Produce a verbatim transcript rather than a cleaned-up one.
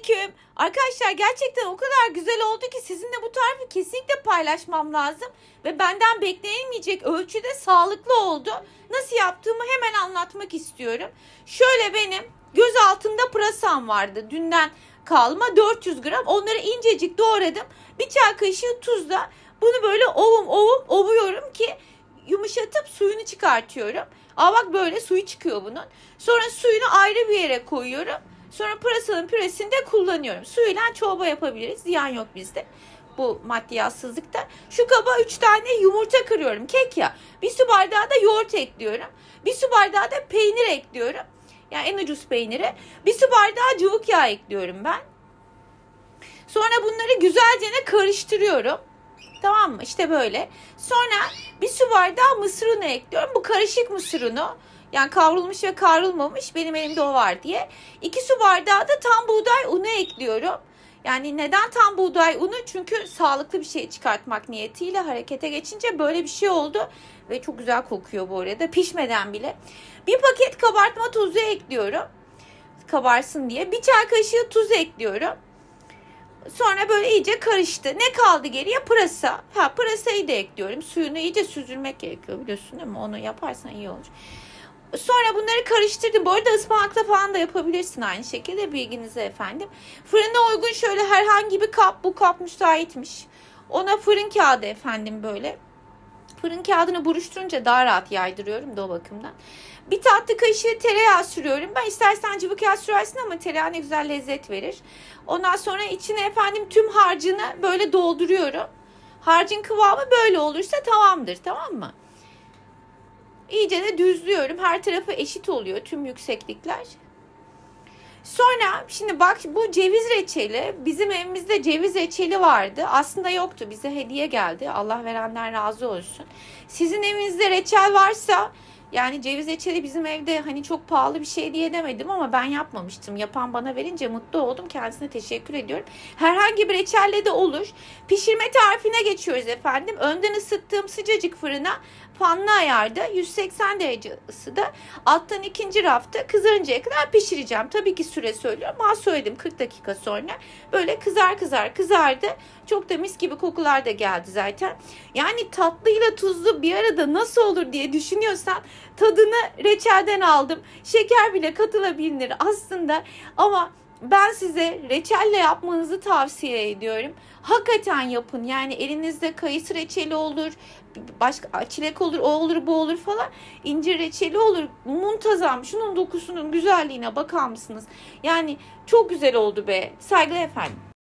Selamünaleyküm. Arkadaşlar gerçekten o kadar güzel oldu ki sizinle bu tarifi kesinlikle paylaşmam lazım. Ve benden beklenilmeyecek ölçüde sağlıklı oldu. Nasıl yaptığımı hemen anlatmak istiyorum. Şöyle benim göz altında pırasam vardı. Dünden kalma dört yüz gram. Onları incecik doğradım. Bir çay kaşığı tuzla bunu böyle ovum ovum ovuyorum ki yumuşatıp suyunu çıkartıyorum. Aa bak böyle suyu çıkıyor bunun. Sonra suyunu ayrı bir yere koyuyorum. Sonra pırasanın püresini de kullanıyorum. Suyuyla çorba yapabiliriz. Ziyan yok bizde bu maddiyatsızlıkta. Şu kaba üç tane yumurta kırıyorum. Kek ya. Bir su bardağı da yoğurt ekliyorum. Bir su bardağı da peynir ekliyorum. Yani en ucuz peyniri. Bir su bardağı cıvık yağ ekliyorum ben. Sonra bunları güzelce karıştırıyorum. Tamam mı? İşte böyle. Sonra bir su bardağı mısır unu ekliyorum. Bu karışık mısır unu. Yani kavrulmuş ve kavrulmamış. Benim elimde o var diye. iki su bardağı da tam buğday unu ekliyorum. Yani neden tam buğday unu? Çünkü sağlıklı bir şey çıkartmak niyetiyle harekete geçince böyle bir şey oldu. Ve çok güzel kokuyor bu arada. Pişmeden bile. Bir paket kabartma tozu ekliyorum. Kabarsın diye. Bir çay kaşığı tuz ekliyorum. Sonra böyle iyice karıştı. Ne kaldı geriye? Pırasa. Ha, pırasayı da ekliyorum. Suyunu iyice süzülmek gerekiyor biliyorsun değil mi? Onu yaparsan iyi olur. Sonra bunları karıştırdım. Bu arada ıspanakla falan da yapabilirsin aynı şekilde, bilginize efendim. Fırına uygun şöyle herhangi bir kap. Bu kap müsaitmiş. Ona fırın kağıdı efendim böyle. Fırın kağıdını buruşturunca daha rahat yaydırıyorum da o bakımdan. Bir tatlı kaşığı tereyağı sürüyorum. Ben istersen cıvık yağ sürersin ama tereyağı ne güzel lezzet verir. Ondan sonra içine efendim tüm harcını böyle dolduruyorum. Harcın kıvamı böyle olursa tamamdır, tamam mı? İyice de düzlüyorum. Her tarafı eşit oluyor tüm yükseklikler. Sonra şimdi bak, bu ceviz reçeli. Bizim evimizde ceviz reçeli vardı. Aslında yoktu. Bize hediye geldi. Allah verenden razı olsun. Sizin evinizde reçel varsa, yani ceviz reçeli bizim evde hani çok pahalı bir şey diye demedim ama ben yapmamıştım. Yapan bana verince mutlu oldum. Kendisine teşekkür ediyorum. Herhangi bir reçelle de olur. Pişirme tarifine geçiyoruz efendim. Önden ısıttığım sıcacık fırına fanlı ayarda yüz seksen derece ısıda alttan ikinci rafta kızarıncaya kadar pişireceğim. Tabii ki süre söylüyorum. Ben söyledim kırk dakika sonra. Böyle kızar kızar kızardı. Çok da mis gibi kokular da geldi zaten. Yani tatlıyla tuzlu bir arada nasıl olur diye düşünüyorsan tadını reçelden aldım. Şeker bile katılabilir aslında ama ben size reçelle yapmanızı tavsiye ediyorum. Hakikaten yapın. Yani elinizde kayısı reçeli olur, başka çilek olur, o olur, bu olur falan. İncir reçeli olur. Muntazam. Şunun dokusunun güzelliğine bakar mısınız? Yani çok güzel oldu be. Saygılar efendim.